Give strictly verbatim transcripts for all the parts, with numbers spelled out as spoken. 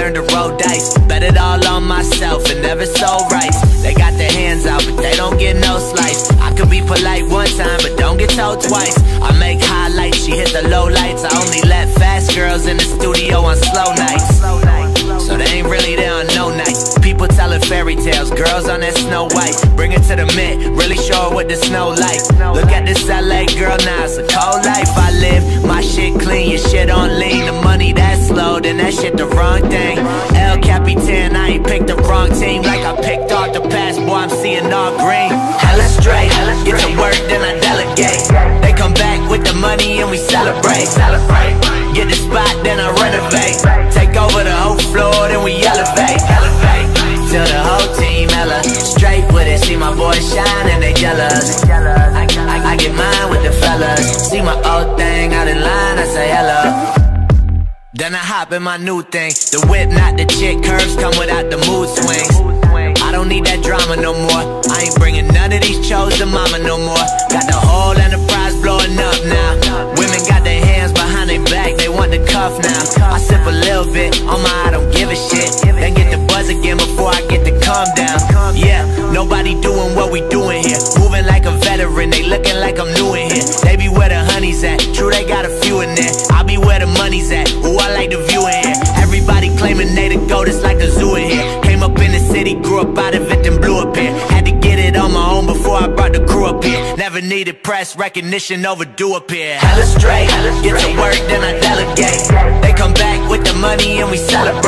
learned to roll dice. Bet it all on myself and never sold rights. They got their hands out, but they don't get no slice. I could be polite one time, but don't get told twice. I make highlights, she hit the low lights. I only let fast girls in the studio on slow nights. So they ain't really there on no night. People telling fairy tales, girls on that Snow White. Bring it to the Met, really show her what the snow like. Look at this L A girl now, it's a cold life I live. My shit clean, your shit on lean. The money that's slow, then that shit the wrong thing. El Capitan, I ain't picked the wrong team. Like I picked off the pass, boy, I'm seeing all green. Hella straight, get to work, then I delegate. They come back with the money and we celebrate. Get the spot, then I renovate. Take over the whole floor, then we elevate. Till the whole team hella straight with it. See my boys shine and they jealous. I, I, I get mine with the fellas. See my old thing out in line, I say hello. Then I hop in my new thing. The whip, not the chick, curves come without the mood swings. I don't need that drama no more. I ain't bringing none of these shows to mama no more. Got the whole enterprise blowing up now. Women got their hands behind their back, they want the cuff now. I sip a little bit on my I don't give a shit. Then get the buzz again before I get to calm down. Yeah, nobody doing what we doing here. Moving like a veteran, they looking like I'm new in here. They be where the honey's at, true they got a few in there. I be where the money's at, ooh I like the view in here. Everybody claiming they the GOAT, it's like the zoo in here. Came up in the city, grew up out of it, then blew up here. Had to get it on my own before I brought the crew up here. Never needed press recognition, overdue up here. Hella straight, get to work, then I delegate. They come back with the money and we celebrate.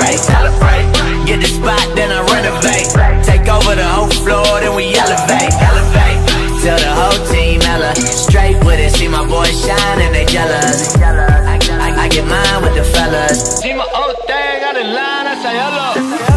Get the spot, then I renovate. Take over the whole floor, then we elevate. Till the whole team hella straight with it. See my boys shine and they jealous. I, I, I get mine with the fellas. See my old thing out in line, I say hello.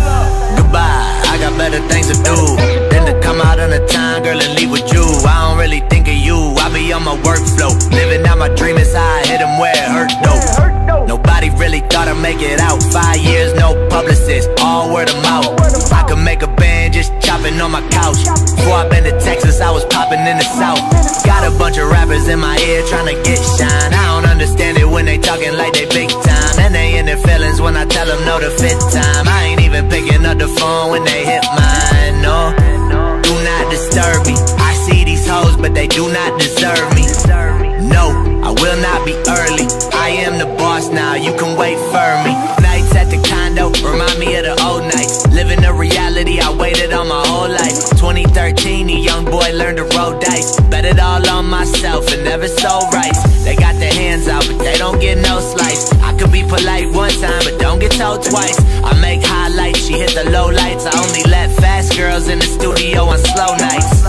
Goodbye, I got better things to do than to come out on the time, girl, and leave with you. I don't really think of you, I be on my workflow. Living out my dream is how I hit them where it hurt though. Nobody really thought I'd make it out. Five years, no publicist, all word of mouth. I could make a band just chopping on my couch. Before I been to Texas, I was popping in the South. Got a bunch of rappers in my ear trying to get shine. I don't understand it when they talking like they big time. And they in their feelings when I tell them no the fifth time. I ain't even picking up the phone when they hit mine, no. Do not disturb me. I see these hoes, but they do not deserve me. No, I will not be early. I am the boss now, you can wait for me. Nights at the condo remind me of the old nights. Living the reality I waited on my whole life. Twenty thirteen, a young boy learned to roll dice. Bet it all on myself and never sold rights. They got their hands out, but they don't get no slice. I could be polite one time, but don't get told twice. I make highlights, she hit the low lights. I only let fast girls in the studio on slow nights.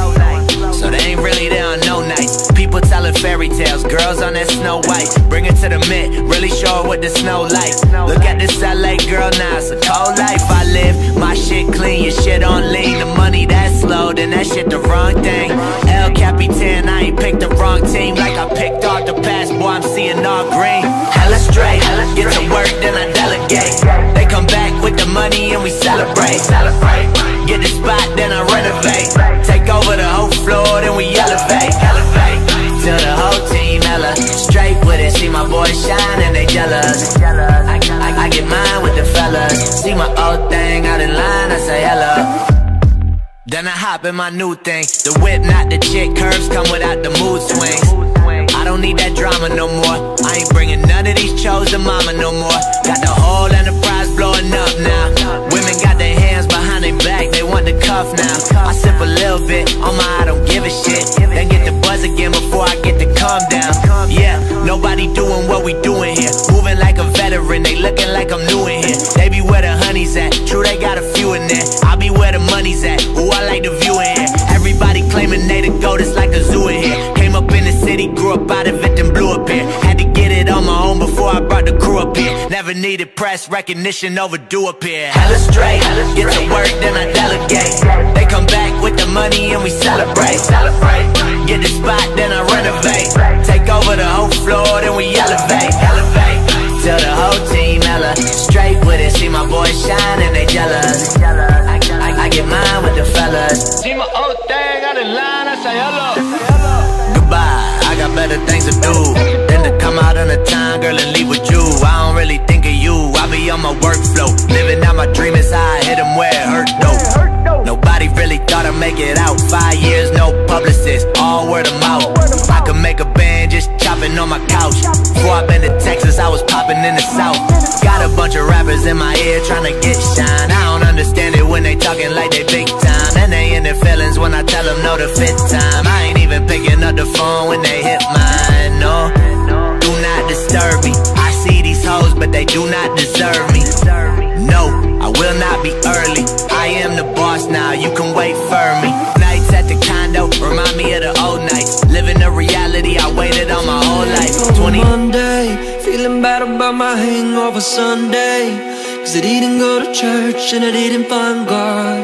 So they ain't really there on no nights. People telling fairy tales, girls on that Snow White. Bring it to the Met, really show her what the snow like. Look at this L A girl now, it's a cold life I live. My shit clean, your shit on lean. The money that's slow, then that shit the wrong thing. El Capitan, I ain't picked the wrong team. Like I picked off the pass, boy, I'm seeing all green. Hella straight, get to work, then I delegate. They come back with the money and we celebrate. Get the spot, then I renovate. Take over the whole floor, then we elevate. Till the whole team hella straight with it. See my boys shine and they jealous. I, I, I get mine with the fellas. See my old thing out in line, I say hello. Then I hop in my new thing. The whip, not the chick, curves come without the mood swings. I don't need that drama no more. I ain't bringing none of these shows to mama no more. Got the whole enterprise blowing up now. Women got their hands behind their back, they want the cuff now. I sip a little bit on my I don't give a shit. Then get the buzz again before I get to calm down. Yeah, nobody doing what we doing here. Moving like a veteran, they looking like I'm new in here. They be where the honey's at, true they got a few in there. I be where the money's at, ooh I like the view in here. Everybody claiming they the GOAT, it's like a zoo in here. Came up in the city, grew up out of it, then blew up here. Had to get it on my own before I brought the crew up here. Never needed press recognition, overdue up here. Hella straight, get to work, then I delegate. They come back with the money and we celebrate. Get the spot, then I renovate. Take over the whole floor, then we elevate. Till the whole team hella straight with it. See my boys shine and they jealous. I, I, I get mine with the fellas. See my old thing out in line, I say hello. Goodbye, I got better things to do than to come out on the time, girl, and leave with you. I don't really think of you, I be on my workflow. Living out rapping in the South. Got a bunch of rappers in my ear trying to get shine. I don't understand it when they talking like they big time, and they in their feelings when I tell them no the fifth time. I ain't even picking up the phone when they hit mine, no. Do not disturb me. I see these hoes, but they do not deserve me. No, I will not be early. I am the boss now, you can wait for me. Nights at the condo remind me of the old nights. Living the reality I waited on my whole life. twenty Monday, feeling bad about my hangover Sunday, cause I didn't go to church and I didn't find God.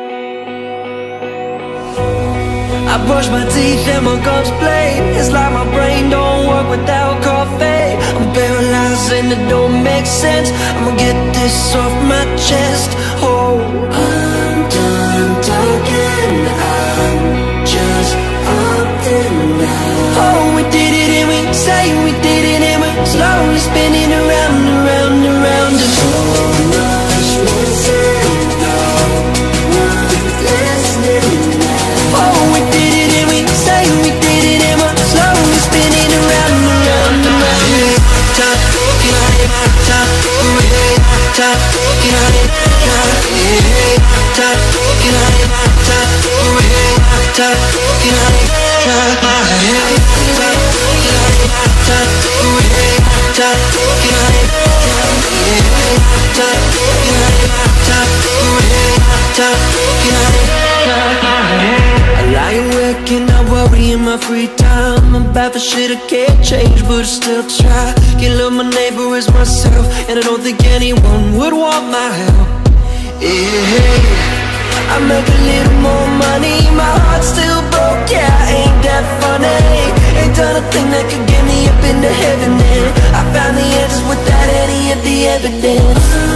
I brush my teeth and my gums bleed. It's like my brain don't work without coffee. I'm paralyzed and it don't make sense. I'ma get this off my chest. Oh, I'm done talking, I'm just up and down. Oh, we did it and we say we did it and we're slowly spinning around, around, around. And so much missing, no one listening now. Oh, we did it and we say we did it and we're slowly spinning around, around, around. Top, top, top, top, I lie awake and I worry in my free time about the shit I can't change, but I still try. Can't love my neighbor as myself, and I don't think anyone would want my help. Yeah, I make a little more money, my heart's still broke, yeah, ain't that funny? Ain't done a thing that could get me up into heaven, and I found the answers without any of the evidence.